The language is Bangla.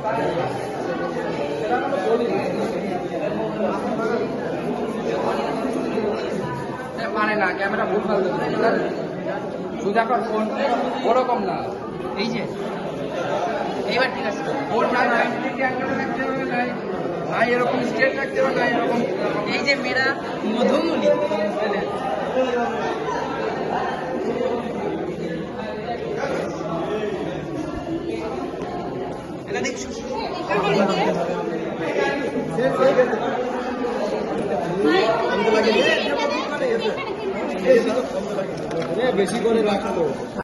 মানে না ক্যামেরা ভুল ভাল সুধাকর ফোন ওরকম না এই যে এইবার ঠিক আছে ওর নাই রাখতে হবে নাই এরকম স্ট্রেট রাখতে হবে না এরকম এই যে মেয়েরা মধুমুলি এটা দেখছো বেশি করে রাখতো।